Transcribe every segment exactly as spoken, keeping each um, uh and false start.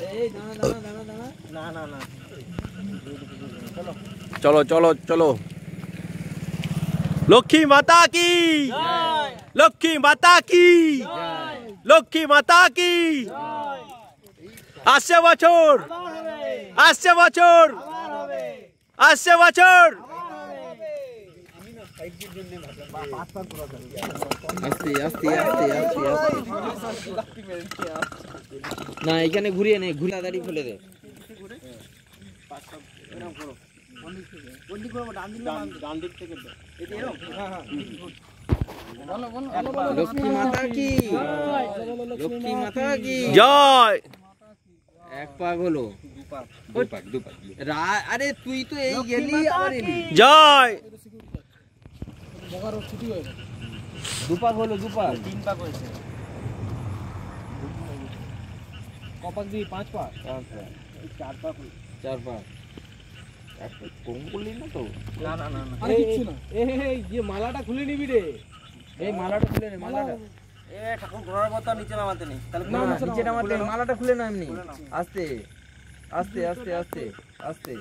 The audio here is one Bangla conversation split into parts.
चलो चलो चलो। लक्ष्मी माता की, लक्ष्मी माता की, लक्ष्मी माता की। আসছে বছর, আসছে বছর, আসছে বছর। আস্তে আস্তে আস্তে আস্তে না, এখানে ঘুরিয়ে নে, ঘুরে তাড়াতাড়ি ফেলে দে। লক্ষ্মী মাতা কি, লক্ষ্মী মাতা কি জয়। এক পাক হলো, আরে তুই তো এই গেলি আবার এলি। জয়। দুপাক হলো, দুপাক, তিন পাক হয়েছে। কপাক দিয়ে পাঁচ পাক, চার পাক, চার পাক। কম করলি না তো? না না না, আরে কিচ্ছু না। এই যে মালাটা খুলে নিবি রে, এই মালাটা খুলে নে, মালাটা। এ ঠাকুর ঘোড়ার মতো নিচে নামাতে নেই, তাহলে না নিচে নামাতে, মালাটা খুলে না এমনি আস্তে আস্তে আস্তে আস্তে আস্তে।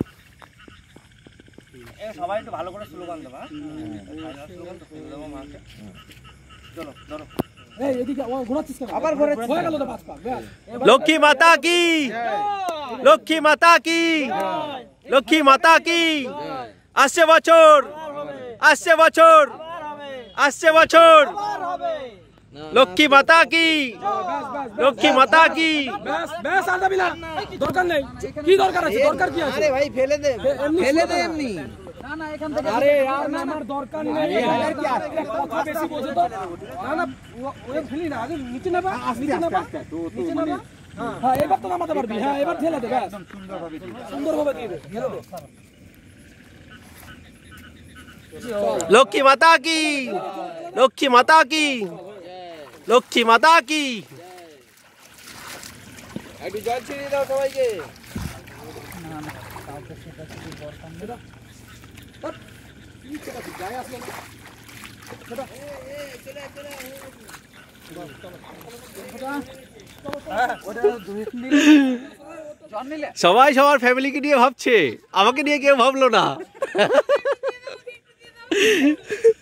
এ সবাই একটু ভালো করে স্লোগান দেবা, ফাইনাল স্লোগান তো খুলে দেবো মাকে। চলো ধরো। এই এদিকে ও ঘোরাচ্ছিস কেন? আবার ঘোরাচ্ছিস, হয়ে গেল তো পাঁচ পা। লক্ষ্মী মাতা কি, লক্ষ্মী মাতা কি, লক্ষ্মী মাতা কি। আসছে বছর, আসছে বছর, আসছে বছর। লক্ষ্মী মাতা কি, লক্ষ্মী মাতা কি। ব্যাস ব্যাস, আর দাবি না, দরকার নেই। কি দরকার আছে? দরকার কি আছে? আরে ভাই ফেলে দে, ফেলে দে এমনি। না না এখান থেকে, আরে यार না, আমার দরকার নেই। আর কি আছে? কথা বেশি বোঝে তো। না না ওই ফেলি না, আগে নিচে নাবা, নিচে নাবা, নিচে নাবা। হ্যাঁ এবার তো নামাতে পারবি। হ্যাঁ এবার ঠেলে দে, ব্যাস একদম সুন্দরভাবে দিয়ে দে, সুন্দরভাবে দিয়ে দে, ঠেলে দে। লক্ষ্মী মাতা কি, লক্ষ্মী মাতা কি, লক্ষ্মী মাতা কি। একটু জল ছিটিয়ে দাও সবাইকে। না না কাউকে সেটা কিছু দরকার নেই। কি সেটা গায়ে আসলো না সেটা। এ এ চলে চলে সবাই সবার ফ্যামিলিকে নিয়ে ভাবছে, আমাকে নিয়ে কেউ ভাবলো না।